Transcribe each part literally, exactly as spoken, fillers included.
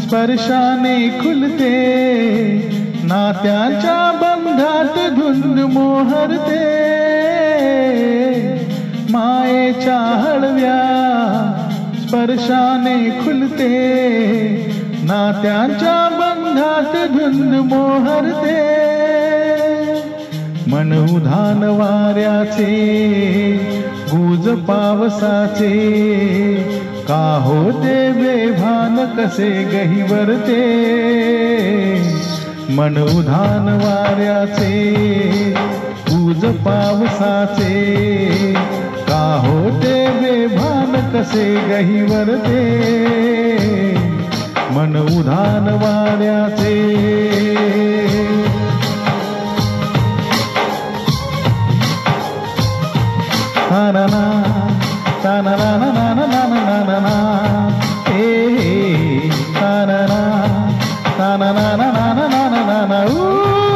स्पर्शाने खुलते, नात्याच्या बंधात धुंद मोहरते, मायेच्या हळव्या स्पर्शाने खुलते, नात्याच्या बंधात धुंद मोहरते, मन उधाण वाऱ्याचे गुज पावसाचे, का होते बेभान कसे गहिवरते, मन उधाण वाऱ्याचे गुज पावसाचे, का होते बेभान कसे गहिवरते, मन उधाण वाऱ्याचे. तानाना तानाना नाना नाना नाना ए तानाना तानाना नाना नाना नाना ऊ.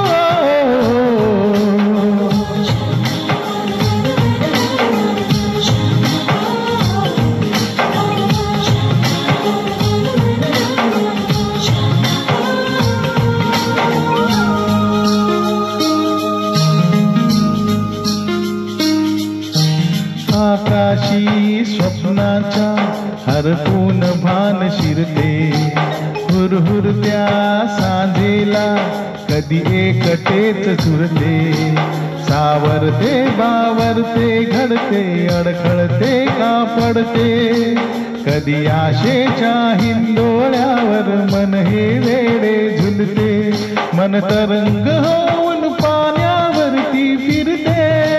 आकाशी स्वप्नाच्या हरपून भान शिरते, हुरहुरत्या सांजेला कधी एकटेच झुरते, सावरते बावरते घडते अडखळते का पडते, कधी आशेच्या हिंदोळ्यावर मन हे वेडे झुलते, मन तरंग होऊन पाण्यावरती फिरते,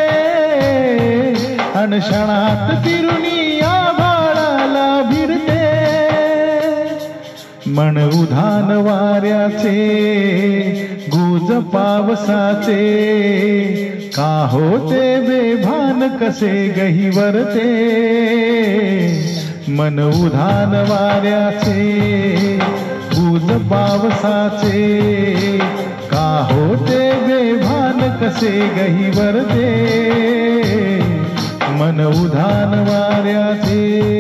क्षणात फिरुनी आभाळाला भिडते, मन उधाण वाऱ्याचे गुज पावसाचे, का होते बेभान कसे गहिवरते, मन उधाण वाऱ्याचे गुज पावसाचे, का होते बेभान कसे गहिवरते, मन उधाण वाऱ्याचे.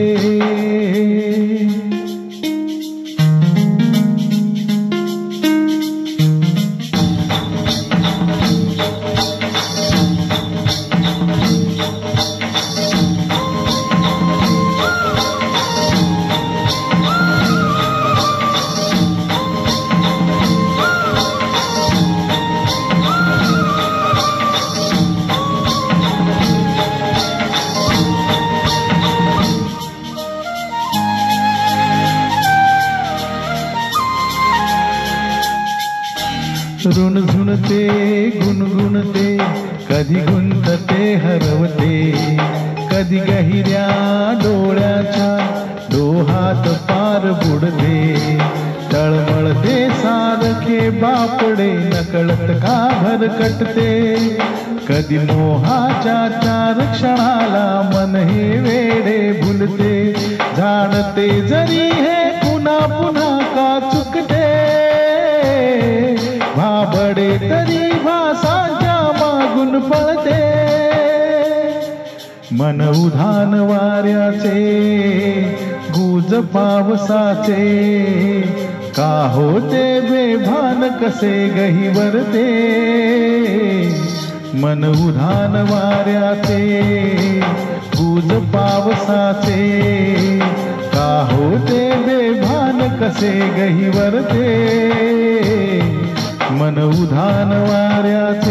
ऋणझुणते गुणगुणते, कधी गुंतते हरवते, कधी गहिऱ्या डोळ्याच्या डोहात पार बुडते, तळमळते सारखे बापडे नकळत का भरकटते, कधी मोहाच्या चार क्षणाला मन हे वेडे भुलते, जाणते जरी हे पुन्हा पुन्हा का चुकते, भाबडे तरी भासाच्या मागून पळते, मन उधाण वाऱ्याचे गुज पावसाचे, का होते बेभान कसे गहिवरते, मन उधाण वाऱ्याचे गुज पावसाचे, का होते बेभान कसे गहिवरते, मन उधाण वाऱ्याचे.